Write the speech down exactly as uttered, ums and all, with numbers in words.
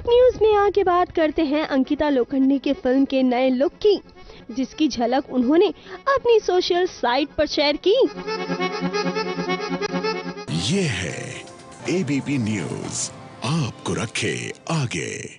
News में आगे बात करते हैं अंकिता लोखंडे के फिल्म के नए लुक की, जिसकी झलक उन्होंने अपनी सोशल साइट पर शेयर की। ये है एबीपी न्यूज, आपको रखे आगे।